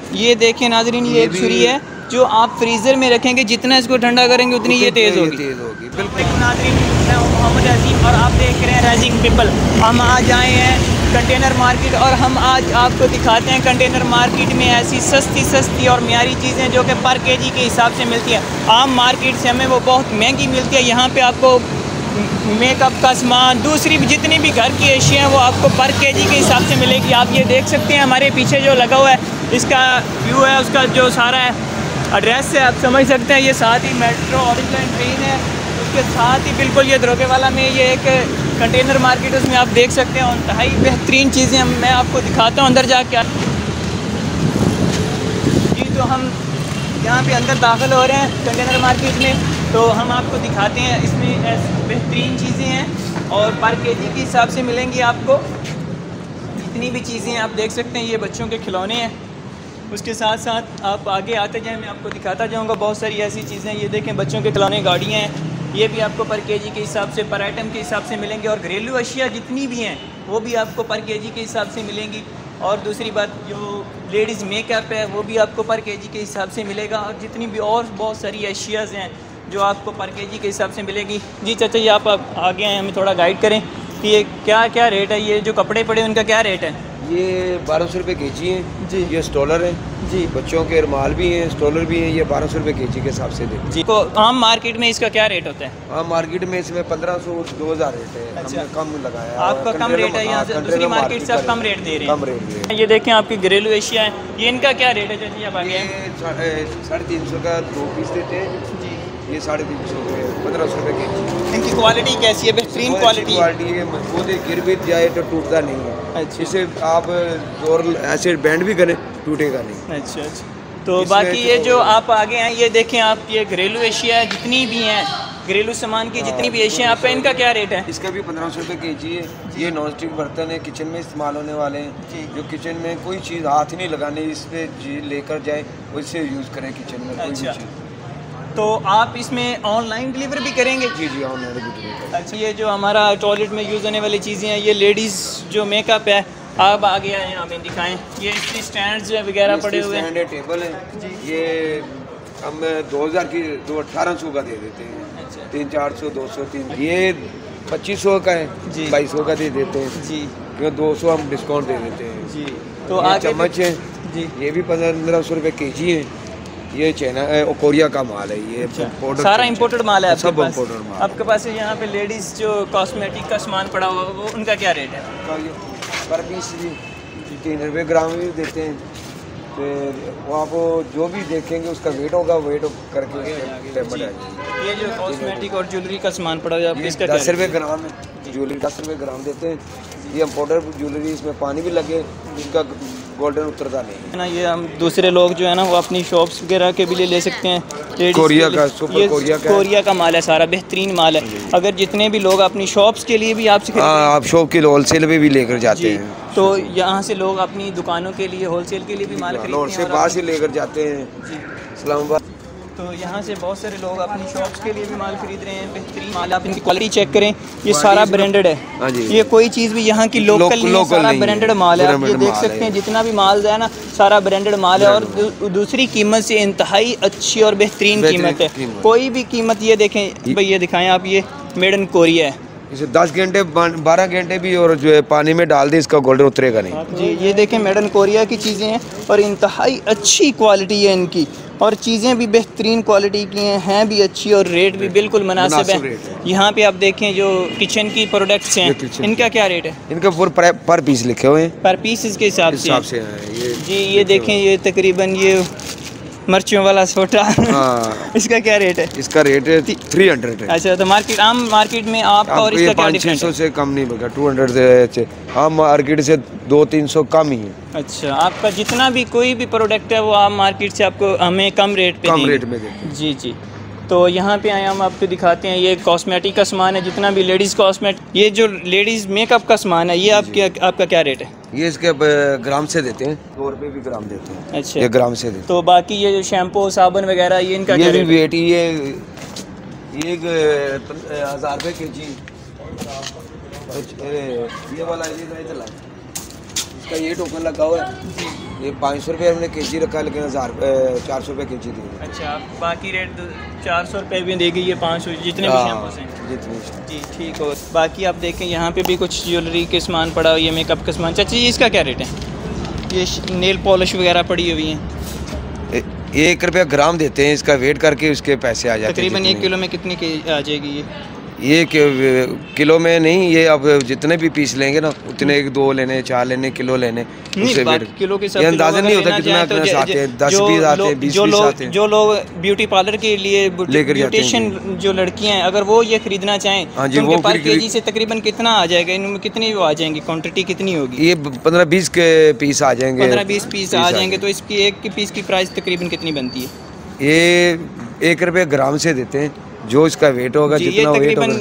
ये देखें नाजरीन, ये एक छुरी है जो आप फ्रीज़र में रखेंगे, जितना इसको ठंडा करेंगे उतनी ये तेज़ होगी। बिल्कुल नाजरीन, मैं मोहम्मद अजीम और आप देख रहे हैं राइजिंग पीपल। हम आज आए हैं कंटेनर मार्केट और हम आज आपको दिखाते हैं कंटेनर मार्केट में ऐसी सस्ती और मियारी चीज़ें जो कि पर केजी के हिसाब से मिलती हैं। आम मार्केट से हमें वो बहुत महंगी मिलती है। यहाँ पे आपको मेकअप का सामान, दूसरी जितनी भी घर की एशिया हैं वो आपको पर केजी के हिसाब से मिलेगी। आप ये देख सकते हैं हमारे पीछे जो लगा हुआ है, इसका व्यू है, उसका जो सारा है एड्रेस से आप समझ सकते हैं। ये साथ ही मेट्रो ओरिजिनल ट्रेन है, उसके साथ ही बिल्कुल ये दरोगेवाला में ये एक कंटेनर मार्केट, उसमें आप देख सकते हैं इंतहाई बेहतरीन चीज़ें मैं आपको दिखाता हूँ अंदर जाके। जी, तो हम यहाँ पे अंदर दाखिल हो रहे हैं कंटेनर मार्केट में, तो हम आपको दिखाते हैं इसमें बेहतरीन चीज़ें हैं और पर केजी के हिसाब से मिलेंगी आपको। जितनी भी चीज़ें आप देख सकते हैं, ये बच्चों के खिलौने हैं। उसके साथ साथ आप आगे आते जाएं, मैं आपको दिखाता जाऊंगा बहुत सारी ऐसी चीज़ें। ये देखें, बच्चों के खिलौने, गाड़ियाँ हैं, ये भी आपको पर केजी के हिसाब से, पर आइटम के हिसाब से मिलेंगे। और घरेलू अशिया जितनी भी हैं वो भी आपको पर केजी के हिसाब से मिलेंगी। और दूसरी बात, जो लेडीज़ मेकअप है वो भी आपको पर केजी के हिसाब से मिलेगा। और जितनी भी और बहुत सारी अशियाज़ हैं जो आपको पर केजी के हिसाब से मिलेगी। जी चाचा जी, आप आगे आए, हमें थोड़ा गाइड करें कि ये क्या क्या रेट है। ये जो कपड़े पड़े उनका क्या रेट है? ये 1200 रुपये केजी हैं जी। ये स्टॉलर है जी, बच्चों के रुमाल भी हैं, स्टॉलर भी हैं। ये 1200 रुपये केजी के हिसाब से देते जी। तो आम मार्केट में इसका क्या रेट होता है? हाँ, मार्केट में इसमें 1500 2000 रेट है। अच्छा। हमने कम लगाया है। आपका कम रेट है, यहाँ से दूसरी मार्केट से आप कम रेट दे रहे हैं। कम रेट दे रहे ये देखें आपकी घरेलू एशिया है, ये इनका क्या रेट है चाची? आप आगे हैं। 350 का 2 पीस देते हैं जी। ये 350 रुपये 1500 रुपये केजी। इनकी क्वालिटी कैसी है? बेहतरीन क्वालिटी है, मजबूत है, गिर भी जाए तो टूटता नहीं है। अच्छा। इसे आप जोर ऐसे बैंड भी करें टूटेगा नहीं। अच्छा। तो बाकी ये जो आप आगे हैं, ये देखें आप, ये घरेलू एशिया है, जितनी भी हैं घरेलू सामान की जितनी भी एशिया आपका, इनका क्या रेट है? इसका भी 1500 रुपये केजी है। ये नॉन स्टिक बर्तन है, किचन में इस्तेमाल होने वाले हैं। जो किचन में कोई चीज़ हाथ नहीं लगाने, इस पर लेकर जाए, उससे यूज़ करें किचन में कोई भी अच्छा। चीज़। तो आप इसमें ऑनलाइन डिलीवर भी करेंगे? जी जी, ऑनलाइन भी डिलीवर। अच्छा, ये जो हमारा टॉयलेट में यूज़ होने वाली चीज़ें हैं, ये लेडीज़ जो मेकअप है, आप आगे आए हमें दिखाएं। ये इसकी स्टैंड्स वगैरह पड़े हुए हैं, टेबल है। ये हम 2000 की 1800 का दे देते हैं। अच्छा। 300 400 200 3। ये 2500 का है जी। 2200 का दे देते हैं जी क्योंकि 200 हम डिस्काउंट दे देते हैं जी। तो ये आगे चम्मच है जी। ये भी 1500 रुपये केजी है। ये चाइना कोरिया का माल है। ये सारा इंपोर्टेड माल है सब आपके पास? इंपोर्टेड माल। आपके पास यहाँ पे लेडीज़ जो कॉस्मेटिक का सामान पड़ा हुआ वो उनका क्या रेट है? पर पीस भी 3 रुपये ग्राम भी देते हैं। फिर वो आप जो भी देखेंगे उसका वेट होगा, वेट करके पेमेंट आ जाएगी। ये जो कॉस्मेटिक और ज्वेलरी का सामान पड़ा हुआ है, इसका 10 रुपये ग्राम है। ज्वेलरी 10 रुपये ग्राम देते हैं। ये इम्पोर्टेड ज्वेलरी, इसमें पानी भी लगे, इसका गोल्डन उतरता नहीं है ना। ये हम दूसरे लोग जो है ना वो अपनी शॉप्स वगैरह के भी ले सकते हैं। कोरिया का सुपर कोरिया का माल है, सारा बेहतरीन माल है। अगर जितने भी लोग अपनी शॉप्स के लिए भी आपसे आप शॉप के होलसेल में भी लेकर जाते हैं, तो यहाँ से लोग अपनी दुकानों के लिए होलसेल के लिए भी माल खरीदते हैं, बाहर से लेकर जाते हैं इस्लामाबाद। तो यहाँ से बहुत सारे लोग अपनी शॉप्स के लिए भी माल खरीद रहे हैं। बेहतरीन माल, आप इनकी क्वालिटी चेक करें, ये सारा ब्रांडेड है। हाँ जी। ये कोई चीज़ भी यहाँ की लोकल नहीं है, सारा ब्रांडेड माल है। आप ये देख सकते हैं जितना भी माल है ना, सारा ब्रांडेड माल है। और दूसरी कीमत से इंतहाई अच्छी और बेहतरीन कीमत है। कोई भी कीमत, ये देखें भाई, ये दिखाएं आप, ये मेड इन कोरिया है। इसे 10 घंटे 12 घंटे भी और जो है पानी में डाल दे, इसका गोल्डन उतरेगा नहीं। जी, ये देखें मेड इन कोरिया की चीज़ें हैं और इंतहाई अच्छी क्वालिटी है इनकी, और चीज़ें भी बेहतरीन क्वालिटी की हैं भी अच्छी, और रेट भी बिल्कुल मुनासिब है। यहाँ पे आप देखें जो किचन की प्रोडक्ट्स हैं, इनका क्या रेट है? इनका पर पीस लिखे हुए हैं, पर पीस इसके हिसाब से है। जी, ये देखें, ये तकरीबन ये मिर्चों वाला सोटा इसका क्या रेट है? इसका रेट है 300 है। अच्छा, तो मार्केट, आम मार्केट में आप और इसका क्या डिफरेंस है? 500 से कम नहीं होगा, 200 से आम मार्केट से 200-300 कम ही है। अच्छा, आपका जितना भी कोई भी प्रोडक्ट है वो आम मार्केट से आपको हमें कम रेट पे कम रेट में देंगे। जी जी। तो यहाँ पे आए हम आपको दिखाते हैं, ये कॉस्मेटिक का सामान है, जितना भी लेडीज़ कॉस्मेटिक, ये जो लेडीज़ मेकअप का सामान है, ये आपका क्या रेट है? ये इसके ग्राम से देते हैं, 2 रुपये भी ग्राम देते हैं। अच्छा, ये ग्राम से देते हैं। तो बाकी ये जो शैम्पू साबुन वगैरह, ये इनका क्या रेट है? वेट ये 1000 रुपये केजी। ये वाला इसका ये टोकन लगा हुआ है। ये 500 रुपये हमने केजी रखा, लेकिन 400 रुपये केजी दी। अच्छा, बाकी रेट 400 रुपये भी देगी, ये 500 जितने भी शैम्पूस हैं जितने। जी ठीक हो। बाकी आप देखें यहाँ पे भी कुछ ज्वेलरी के सामान पड़ा, ये मेकअप का सामान। चाची इसका क्या रेट है? ये नेल पॉलिश वगैरह पड़ी हुई हैं। 1 रुपया ग्राम देते हैं, इसका वेट करके उसके पैसे आ जाते हैं। तकरीबन 1 किलो में कितनी की आ जाएगी ये किलो में नहीं, ये अब जितने भी पीस लेंगे ना उतने 2 लेने, 4 लेने, किलो लेने, उससे किलो के ये अंदाजा नहीं होता कितना आते हैं। 10 पीस आते हैं, 20 पीस आते हैं। जो लोग ब्यूटी पार्लर के लिए ब्यूटिशियन जो लड़कियां हैं, अगर वो ये खरीदना चाहें तो उनके पर केजी से तकरीबन कितना आ जाएगा? इनमें कितनी वो आ जाएंगी, क्वांटिटी कितनी होगी? ये 15-20 के पीस आ जाएंगे। 15-20 पीस आ जाएंगे। तो इसकी एक पीस की प्राइस तकरीबन कितनी बनती है? ये 1 रुपये ग्राम से देते हैं, जो इसका वेट होगा, जितना वेट होगा।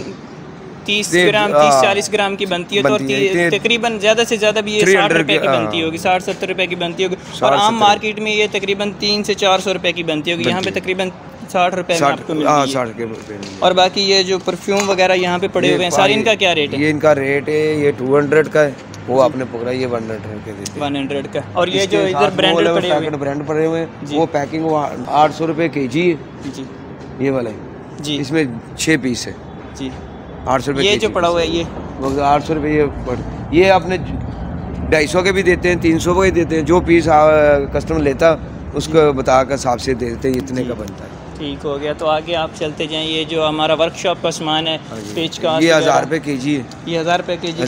30 ग्राम 30-40 ग्राम की बनती है। तो तकरीबन ज़्यादा से ज़्यादा भी ये 60 रुपये की बनती होगी, 60-70 रुपये की बनती होगी। और आम मार्केट में ये तकरीबन 300 से 400 रुपये की बनती होगी। यहाँ पे तकरीबन 60 रुपये में आपको मिलती है। और बाकी ये जो परफ्यूम वगैरह यहाँ पे पड़े हुए हैं सारे, इनका क्या रेट है? ये इनका रेट है, ये 200 का है, वो आपने पकड़ा, ये 100 के देते हैं। 100 का। और ये जो इधर ब्रांड पड़े हुए हैं, वो पैकिंग 800 रुपये केजी है जी, ये वाला है जी। इसमें 6 पीस है जी, 800 रुपये। ये जो पड़ा हुआ है ये 800 रुपये। ये आपने 250 के भी देते हैं, 300 के भी देते हैं। जो पीस कस्टमर लेता उसको बता कर हिसाब से देते हैं, इतने का बनता है। ठीक हो गया। तो आगे आप चलते जाएं। ये जो हमारा वर्कशॉप का सामान है, पेचकस, ये 1000 रुपये केजी है। ये 1000 रुपये केजी।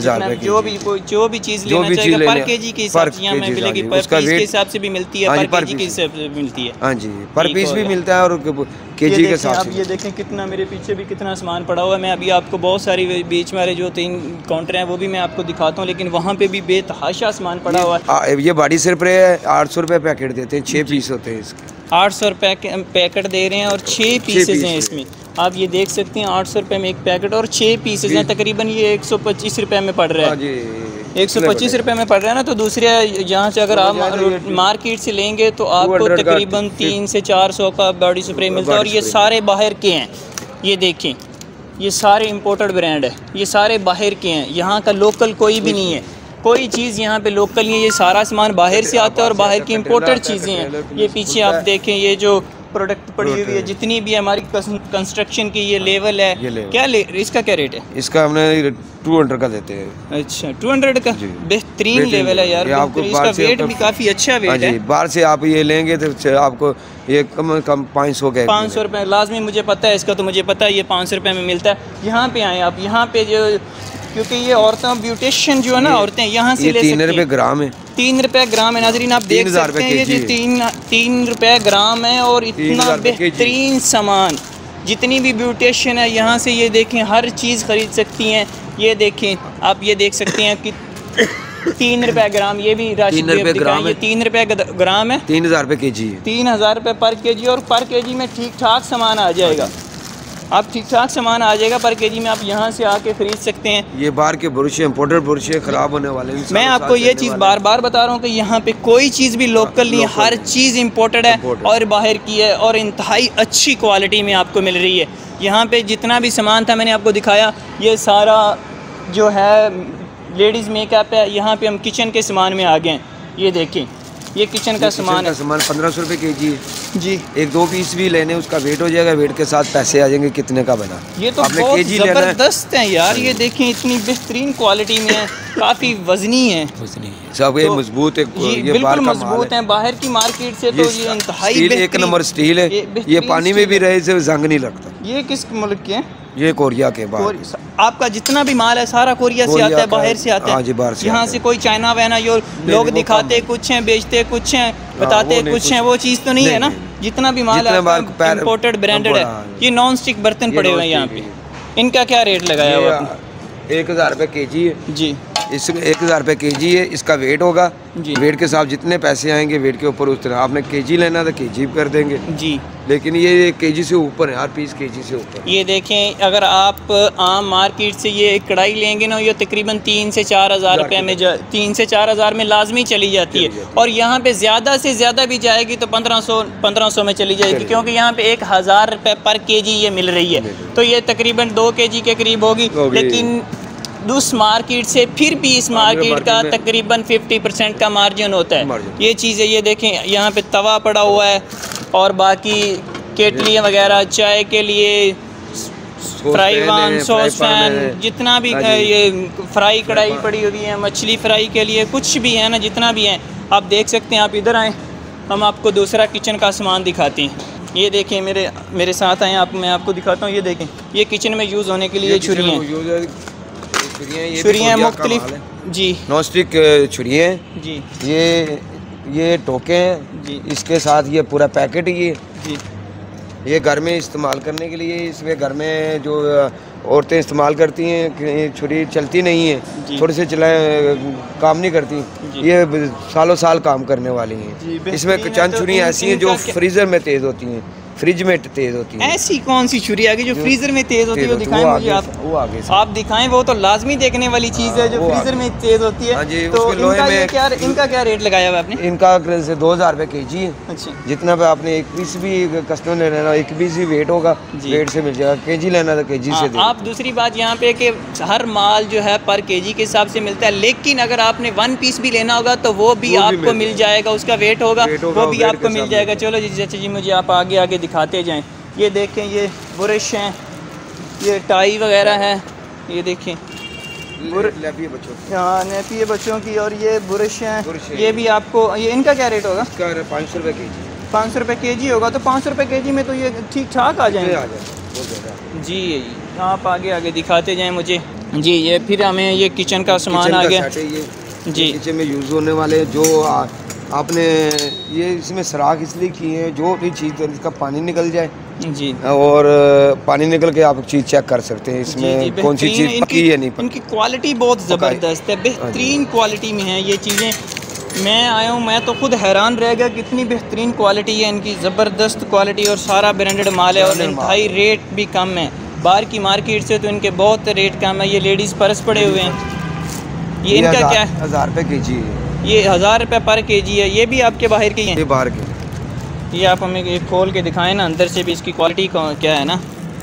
जो भी चीज़ लेना चाहेगा पर केजी के हिसाब से यहाँ में मिलेगी, पर पीस के हिसाब से भी मिलती है, पर केजी के हिसाब से भी मिलती है। हाँ जी, पर पीस भी मिलता है और केजी के हिसाब से। आप ये देखें कितना, मेरे पीछे भी कितना सामान पड़ा हुआ है। मैं अभी आपको बहुत सारी बीच वाले जो 3 काउंटर हैं वो भी मैं आपको दिखाता हूँ, लेकिन वहाँ पे भी बेतहाशा सामान पड़ा हुआ है। ये बॉडी स्प्रे है, 800 रुपये पैकेट देते हैं, 6 पीस होते हैं इसके। 800 रुपये पैकेट दे रहे हैं और 6 पीसेज हैं इसमें। आप ये देख सकते हैं 800 रुपये में 1 पैकेट और 6 पीसेज हैं। तकरीबन ये 125 रुपये में पड़ रहा है। 125 रुपये में पड़ रहा है ना। तो दूसरे यहाँ से अगर आप मार्केट से लेंगे तो आपको तकरीबन 300 से 400 का बॉडी स्प्रे मिलता है। और ये सारे बाहर के हैं, ये देखें, ये सारे इम्पोर्टेड ब्रांड है, ये सारे बाहर के हैं। यहाँ का लोकल कोई भी नहीं है, कोई चीज़ यहाँ पे लोकल नहीं है। ये सारा सामान बाहर से आता है और बाहर की इम्पोर्टेड चीज़ें हैं। ये पीछे आप देखें, ये जो प्रोडक्ट पड़ी हुई है, जितनी भी हमारी कंस्ट्रक्शन की ये लेवल है, क्या इसका क्या रेट है? इसका हमने 200 का देते हैं। अच्छा, 200 का बेहतरीन लेवल है यार। इसका वेट भी काफ़ी अच्छा वेट है। बाहर से आप ये लेंगे तो आपको ये कम 500 का 500 रुपये लाजमी, मुझे पता है इसका, तो मुझे पता है ये 500 रुपये में मिलता है। यहाँ पे आए आप, यहाँ पे जो, क्योंकि ये औरतें ब्यूटिशियन जो है ना, औरतें यहाँ से ले सकती हैं। 3 रुपये ग्राम है, 3 रुपये ग्राम है। नाजरीन आप देख सकते हैं, ये 3 रुपये ग्राम है। और इतना बेहतरीन सामान, जितनी भी ब्यूटिशियन है यहाँ से ये देखें हर चीज़ ख़रीद सकती हैं। ये देखें, आप ये देख सकते हैं कि 3 रुपये ग्राम, ये भी राशि 3 रुपये ग्राम है, 3 रुपये ग्राम है, 3000 रुपये केजी है, 3000 रुपये पर केजी। और पर केजी में ठीक ठाक सामान आ जाएगा, आप ठीक ठाक सामान आ जाएगा पर केजी में। आप यहाँ से आके ख़रीद सकते हैं। ये बाहर के ब्रुश इम्पोर्टेड ब्रुश ख़राब होने वाले हैं। मैं आपको ये चीज़ बार बार बता रहा हूँ कि यहाँ पे कोई चीज़ भी लोकल नहीं है, हर चीज़ इम्पोर्टेड है और बाहर की है, और इंतहाई अच्छी क्वालिटी में आपको मिल रही है। यहाँ पे जितना भी सामान था मैंने आपको दिखाया, ये सारा जो है लेडीज़ मेकअप है। यहाँ पे हम किचन के सामान में आ गए हैं। ये देखें, ये किचन का सामान है, सामान 1500 रुपये केजी है जी। 1-2 पीस भी लेने, उसका वेट हो जाएगा, वेट के साथ पैसे आ जाएंगे कितने का बना। ये तो बहुत ज़बरदस्त है यार। ये देखें, इतनी बेहतरीन क्वालिटी में है, काफ़ी वजनी है, सब ये मजबूत है, ये बिल्कुल मजबूत है। बाहर की मार्केट से तो ये इंतहाई 1 नंबर स्टील है। ये पानी में भी रहे से जंग नहीं लगता। ये किस मुल्क के हैं? ये कोरिया के बाद। आपका जितना भी माल है सारा कोरिया से आता है, बाहर से आता है। यहाँ से कोई चाइना वैना जो लोग दिखाते कुछ हैं, बेचते कुछ हैं, बताते कुछ हैं, वो चीज़ तो नहीं है ना। जितना भी माल है इम्पोर्टेड ब्रांडेड है। ये नॉन स्टिक बर्तन पड़े हुए हैं यहाँ पे, इनका क्या रेट लगाया हुआ है? 1000 रुपये केजी है जी। इस 1000 रुपये केजी है, इसका वेट होगा जी। वेट के साथ जितने पैसे आएंगे वेट के ऊपर उस तरह। आपने केजी लेना तो केजी कर देंगे जी, लेकिन ये केजी से ऊपर है, हर पीस केजी से ऊपर। ये देखें, अगर आप आम मार्केट से ये कढ़ाई लेंगे ना, ये तकरीबन 3 से 4 हज़ार रुपये में 3 से 4 हज़ार में लाजमी चली जाती है। और यहाँ पे ज़्यादा से ज़्यादा भी जाएगी तो 1500 में चली जाएगी, क्योंकि यहाँ पे 1000 रुपये पर केजी ये मिल रही है। तो ये तकरीबन 2 केजी के करीब होगी। लेकिन उस मार्केट से फिर भी इस मार्केट का तकरीबन 50% का मार्जिन होता है। ये चीज़ें ये देखें, यहाँ पे तवा पड़ा हुआ है और बाकी केटलियाँ वगैरह चाय के लिए, फ्राई पैन, सॉस पैन, जितना भी ये फ्राई कढ़ाई पड़ी हुई है, मछली फ्राई के लिए कुछ भी है ना, जितना भी है आप देख सकते हैं। आप इधर आएँ, हम आपको दूसरा किचन का सामान दिखाते हैं। ये देखें, मेरे साथ आएँ आप, मैं आपको दिखाता हूँ। ये देखें, ये किचन में यूज़ होने के लिए छुरियाँ मुख्तलिफ जी, नॉन स्टिक छुरियाँ जी, ये टोके हैं जी, इसके साथ ये पूरा पैकेट ये जी, ये घर में इस्तेमाल करने के लिए। इसमें घर में जो औरतें इस्तेमाल करती हैं, छुरी चलती नहीं है, थोड़े से चलाए काम नहीं करती, ये सालों साल काम करने वाली हैं। इसमें चंद छुरियाँ ऐसी हैं जो फ्रीज़र में तेज़ होती हैं, फ्रिज में तेज होती है। ऐसी कौन सी छुरी आ गई जो फ्रीजर में तेज होती है? वो दिखाएं मुझे आप। वो आगे आप दिखाएं, वो तो लाजमी देखने वाली चीज़ है जो फ्रीजर में तेज होती है। तो इनका क्या रेट लगाया हुआ आपने? इनका 2000 रुपये kg है। अच्छा, जितना पे आपने एक पीस भी कस्टमर ने लेना, एक पीस ही वेट होगा, वेट से मिल जाएगा। kg लेना तो kg से। आप दूसरी बात यहाँ पे कि हर माल जो है पर kg के हिसाब से मिलता है, लेकिन अगर आपने 1 पीस भी लेना होगा तो वो भी आपको मिल जाएगा, उसका वेट होगा, वो भी आपको मिल जाएगा। चलो जी चाचा जी, मुझे आप आगे आगे दिखाते जाएं। ये देखें, ये ब्रश हैं, ये टाई वगैरह है, ये देखें नेपी है बच्चों की, और ये ब्रश हैं। ये भी आपको, ये इनका क्या रेट होगा? 500 रुपये kg। 500 रुपये kg होगा, तो 500 रुपये kg में तो ये ठीक ठाक आ जाएंगे जी। आप आगे आगे दिखाते जाएं मुझे जी। ये फिर हमें ये किचन का सामान आ गया जी, किचन में यूज़ होने वाले जो आपने ये इसमें सराख इसलिए किए हैं, जो भी चीज़ इसका पानी निकल जाए जी, और पानी निकल के आप चीज़ चेक कर सकते हैं इसमें कौन सी चीज़ पकी है नहीं पकी। इनकी क्वालिटी बहुत ज़बरदस्त है, बेहतरीन क्वालिटी में है ये चीज़ें। मैं आया हूँ, मैं तो खुद हैरान रह गया कितनी बेहतरीन क्वालिटी है इनकी, ज़बरदस्त क्वालिटी, और सारा ब्रांडेड माल है, और इंतहाई रेट भी कम है। बाहर की मार्केट से तो इनके बहुत रेट कम है। ये लेडीज़ पर्स पड़े हुए हैं, ये इनका क्या है? 1000 रुपये kg है। ये 1000 रुपये पर kg है। ये भी आपके बाहर की हैं? ये बाहर के। ये आप हमें ये खोल के दिखाएं ना, अंदर से भी इसकी क्वालिटी क्या है ना।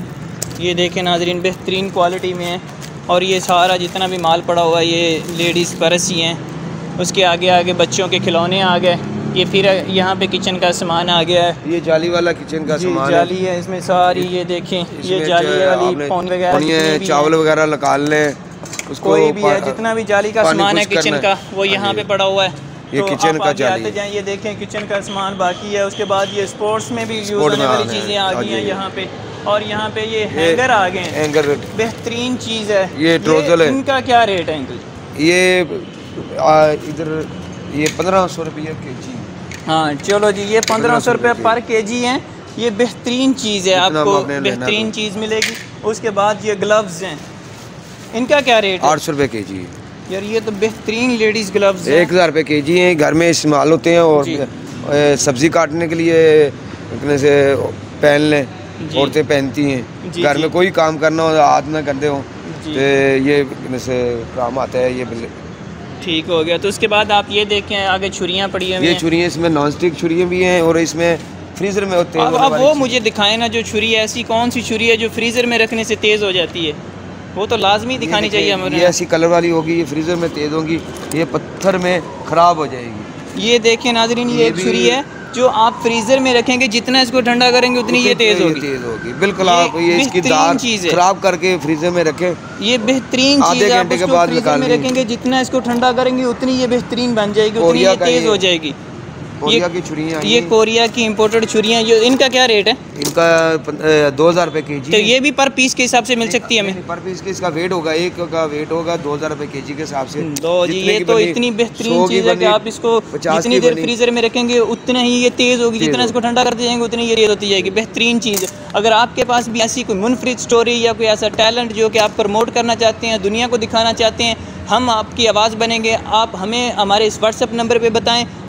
ये देखें नाजरीन, बेहतरीन क्वालिटी में है, और ये सारा जितना भी माल पड़ा हुआ है ये लेडीज़ पर्स ही हैं। उसके आगे आगे बच्चों के खिलौने आ गए। ये फिर यहाँ पे किचन का सामान आ गया है, ये जाली वाला किचन का सामान जाली है इसमें सारी। ये देखें, ये जाली वाली फोन वगैरह, चावल वगैरह निकाल लें, कोई भी है, जितना भी जाली का सामान है किचन का, वो यहाँ पे पड़ा हुआ है। ये तो किचन का जाली आते जाएं, ये देखें किचन का सामान बाकी है। उसके बाद ये स्पोर्ट्स में भी यूज़ होने वाली चीज़ें आ गई हैं यहाँ पे, और यहाँ पे ये हैंगर आ गए हैं, हैंगर बेहतरीन चीज़ है। ये ट्रोजल है, इनका क्या रेट है अंकल? ये इधर ये 1500 रुपये kg। हाँ चलो जी, ये 1500 रुपये पर kg हैं। ये बेहतरीन चीज़ है, आपको बेहतरीन चीज़ मिलेगी। उसके बाद ये ग्लव्स हैं, इनका क्या रेट है? 800 रुपये kg। यार ये तो बेहतरीन लेडीज़ ग्लव्स हैं, 1000 रुपये kg हैं। घर में इस्तेमाल होते हैं, और सब्ज़ी काटने के लिए से पहन लें, औरतें पहनती हैं। घर में कोई काम करना हो, हाथ में करते हो, तो ये से काम आता है। ये ठीक हो गया। तो उसके बाद आप ये देखें, आगे छुरियाँ पड़ी हैं। ये छुरियाँ, इसमें नॉन स्टिक छुरियाँ भी हैं, और इसमें फ्रीज़र में होते हैं। अब वो मुझे दिखाएं ना, जो छुरी है, ऐसी कौन सी छुरी है जो फ्रीज़र में रखने से तेज़ हो जाती है? वो तो लाजमी दिखानी चाहिए हमें। ये ऐसी कलर वाली होगी, ये फ्रीज़र में तेज़ होगी, ये पत्थर में ख़राब हो जाएगी। ये देखें नाजरीन, ये एक छुरी है जो आप फ्रीज़र में रखेंगे, जितना इसको ठंडा करेंगे उतनी ये तेज़ होगी। बिल्कुल, आप ये इसकी दार ख़राब करके फ्रीज़र में रखें, ये बेहतरीन चीज़ है। आप इसको फ्रीज़र में रखेंगे, जितना इसको ठंडा करेंगे उतनी ये बेहतरीन बन जाएगी, उतनी ये तेज़ हो जाएगी। कोरिया की छुरियाँ, ये कोरिया की इंपोर्टेड छुरियाँ, जो इनका क्या रेट है? इनका 2000 रुपये kg। तो ये भी पर पीस के हिसाब से मिल सकती है हमें? पर पीस के इसका वेट होगा, एक का वेट होगा 2000 रुपये kg के हिसाब से। ये तो इतनी बेहतरीन चीज़ है कि आप इसको जितनी देर फ्रीज़र में रखेंगे उतना ही ये तेज़ होगी, जितना इसको ठंडा करते जाएंगे उतनी ये तेज़ होती जाएगी। बेहतरीन चीज़ है। अगर आपके पास भी ऐसी कोई मुनफरिद स्टोरी या कोई ऐसा टैलेंट जो कि आप प्रमोट करना चाहते हैं, दुनिया को दिखाना चाहते हैं, हम आपकी आवाज़ बनेंगे। आप हमें हमारे इस व्हाट्सएप नंबर पे बताएं,